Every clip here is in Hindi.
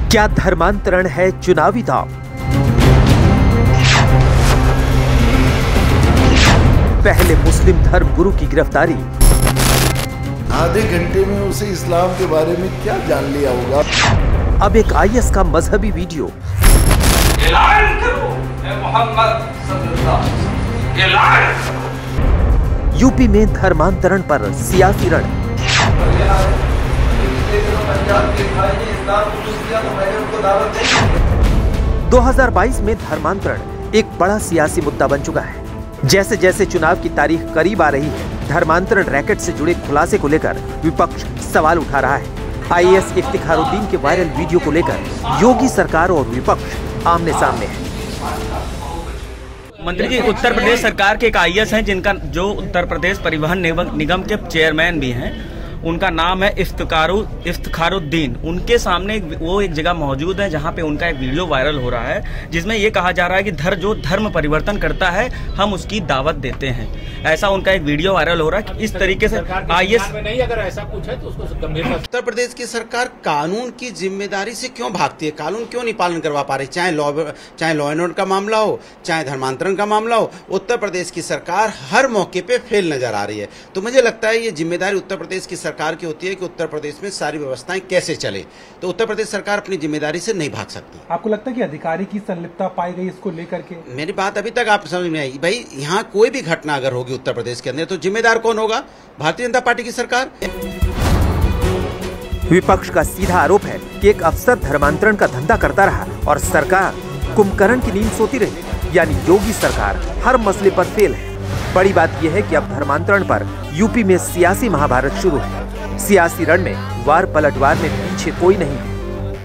क्या धर्मांतरण है चुनावी दांव? पहले मुस्लिम धर्म गुरु की गिरफ्तारी। आधे घंटे में उसे इस्लाम के बारे में क्या जान लिया होगा। अब एक आईएस का मजहबी वीडियो। ऐलान करो मोहम्मद सल्लल्लाहु अलैहि वसल्लम। यूपी में धर्मांतरण पर सियासी रण। 2022 में धर्मांतरण एक बड़ा सियासी मुद्दा बन चुका है। जैसे जैसे चुनाव की तारीख करीब आ रही है, धर्मांतरण रैकेट से जुड़े खुलासे को लेकर विपक्ष सवाल उठा रहा है। आईएएस इफ्तिखारुद्दीन के वायरल वीडियो को लेकर योगी सरकार और विपक्ष आमने सामने है। मंत्री जी, उत्तर प्रदेश सरकार के एक आईएएस हैं जिनका जो उत्तर प्रदेश परिवहन निगम के चेयरमैन भी हैं, उनका नाम है इफ्तिखारुद्दीन। उनके सामने वो एक जगह मौजूद है जहां पे उनका एक वीडियो वायरल हो रहा है जिसमें ये कहा जा रहा है कि जो धर्म परिवर्तन करता है हम उसकी दावत देते हैं। ऐसा उनका एक वीडियो वायरल हो रहा है कि इस तरीके से आईएएस नहीं, अगर ऐसा कुछ है तो उसको गंभीरता। उत्तर प्रदेश की सरकार कानून की जिम्मेदारी से क्यों भागती है? कानून क्यों नहीं पालन करवा पा रही? चाहे लॉ एंड ऑर्डर का मामला हो, चाहे धर्मांतरण का मामला हो, उत्तर प्रदेश की सरकार हर मौके पे फेल नजर आ रही है। तो मुझे लगता है ये जिम्मेदारी उत्तर प्रदेश की सरकार की होती है कि उत्तर प्रदेश में सारी व्यवस्थाएं कैसे चले। तो उत्तर प्रदेश सरकार अपनी जिम्मेदारी से नहीं भाग सकती। आपको लगता है कि अधिकारी की संलिप्तता पाई गई इसको लेकर के? मेरी बात अभी तक आप समझ में आई भाई, यहाँ कोई भी घटना अगर होगी उत्तर प्रदेश के अंदर तो जिम्मेदार कौन होगा? भारतीय जनता पार्टी की सरकार। विपक्ष का सीधा आरोप है कि एक अफसर धर्मांतरण का धंधा करता रहा और सरकार कुंभकर्ण की नींद सोती रही, यानी योगी सरकार हर मसले पर फेल है। बड़ी बात यह है कि अब धर्मांतरण पर यूपी में सियासी महाभारत शुरू है। सियासी रण में वार पलटवार में पीछे कोई नहीं है।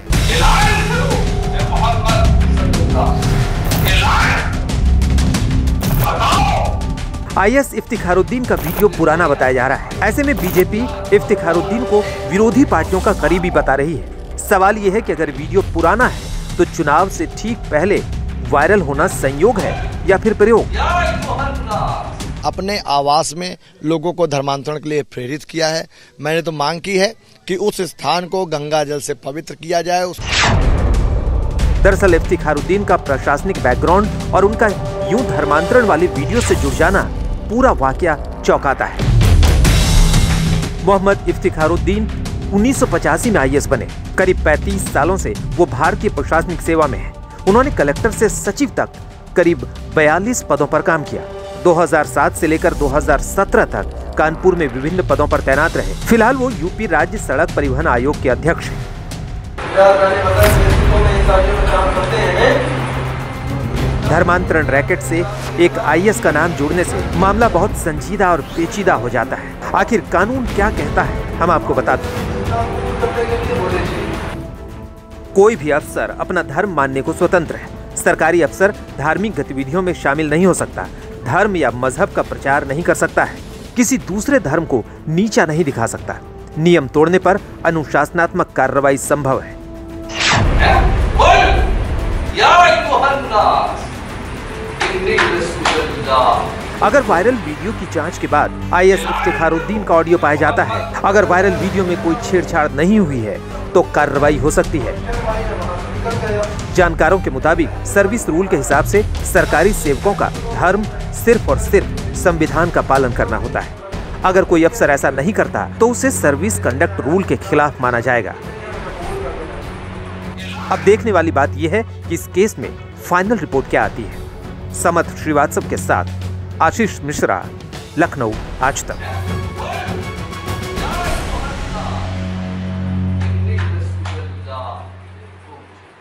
आईएएस इफ्तिखारुद्दीन का वीडियो पुराना बताया जा रहा है। ऐसे में बीजेपी इफ्तिखारुद्दीन को विरोधी पार्टियों का करीबी बता रही है। सवाल यह है कि अगर वीडियो पुराना है तो चुनाव से ठीक पहले वायरल होना संयोग है या फिर प्रयोग? अपने आवास में लोगों को धर्मांतरण के लिए प्रेरित किया है। मैंने तो मांग की है कि उस स्थान को गंगा जल से पवित्र किया जाए। दरअसल इफ्तिखारुद्दीन का प्रशासनिक बैकग्राउंड और उनका यूं धर्मांतरण वाली वीडियो से जुड़ जाना पूरा वाकया चौंकाता है। मोहम्मद इफ्तिखारुद्दीन 1985 में आईएएस बने। करीब 35 सालों से वो भारतीय प्रशासनिक सेवा में है। उन्होंने कलेक्टर से सचिव तक करीब 42 पदों पर काम किया। 2007 से लेकर 2017 तक कानपुर में विभिन्न पदों पर तैनात रहे। फिलहाल वो यूपी राज्य सड़क परिवहन आयोग के अध्यक्ष हैं। धर्मांतरण रैकेट से एक आईएएस का नाम जोड़ने से मामला बहुत संजीदा और पेचीदा हो जाता है। आखिर कानून क्या कहता है, हम आपको बताते हैं। कोई भी अफसर अपना धर्म मानने को स्वतंत्र है। सरकारी अफसर धार्मिक गतिविधियों में शामिल नहीं हो सकता, धर्म या मजहब का प्रचार नहीं कर सकता है, किसी दूसरे धर्म को नीचा नहीं दिखा सकता। नियम तोड़ने पर अनुशासनात्मक कार्रवाई संभव है। अगर वायरल वीडियो की जांच के बाद आईएएस इफ्तिखारुद्दीन का ऑडियो पाया जाता है, अगर वायरल वीडियो में कोई छेड़छाड़ नहीं हुई है तो कार्रवाई हो सकती है। जानकारों के मुताबिक सर्विस रूल के हिसाब से सरकारी सेवकों का धर्म सिर्फ और सिर्फ संविधान का पालन करना होता है। अगर कोई अफसर ऐसा नहीं करता तो उसे सर्विस कंडक्ट रूल के खिलाफ माना जाएगा। अब देखने वाली बात यह है कि इस केस में फाइनल रिपोर्ट क्या आती है। समत श्रीवास्तव के साथ आशीष मिश्रा, लखनऊ आज तक।